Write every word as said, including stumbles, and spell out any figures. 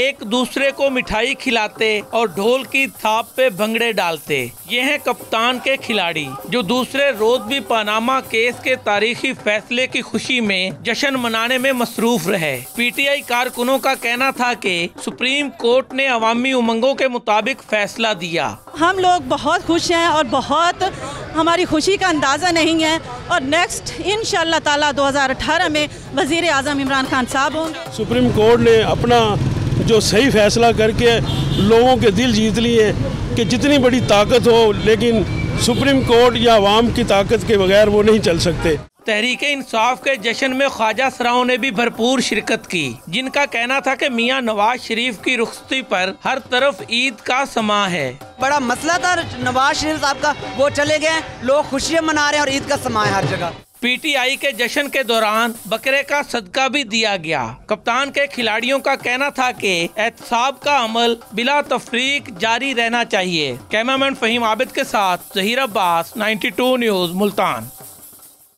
एक दूसरे को मिठाई खिलाते और ढोल की थाप पे भंगड़े डालते। ये हैं कप्तान के खिलाड़ी जो दूसरे रोज भी पनामा केस के तारीखी फैसले की खुशी में जश्न मनाने में मसरूफ रहे। पीटीआई कारकुनों का कहना था कि सुप्रीम कोर्ट ने अवामी उमंगों के मुताबिक फैसला दिया। हम लोग बहुत खुश हैं और बहुत हमारी खुशी का अंदाज़ा नहीं है और नेक्स्ट इंशाअल्लाह ताला दो हज़ार अठारह में वज़ीर आज़म इमरान खान साहब होंगे। सुप्रीम कोर्ट ने अपना जो सही फैसला करके लोगों के दिल जीत लिए कि जितनी बड़ी ताकत हो लेकिन सुप्रीम कोर्ट या अवाम की ताकत के बगैर वो नहीं चल सकते। तहरीके इंसाफ के जश्न में ख्वाजा सराओं ने भी भरपूर शिरकत की, जिनका कहना था कि मियां नवाज शरीफ की रुखसती पर हर तरफ ईद का समा है। बड़ा मसला था नवाज शरीफ साहब का, वो चले गए, लोग खुशियाँ मना रहे हैं और ईद का समा है हर जगह। पीटीआई के जश्न के दौरान बकरे का सदका भी दिया गया। कप्तान के खिलाड़ियों का कहना था कि एहतसाब का अमल बिला तफरीक जारी रहना चाहिए। कैमरामैन फहीम आबिद के साथ जहीर अब्बास, बानवे न्यूज़, मुल्तान।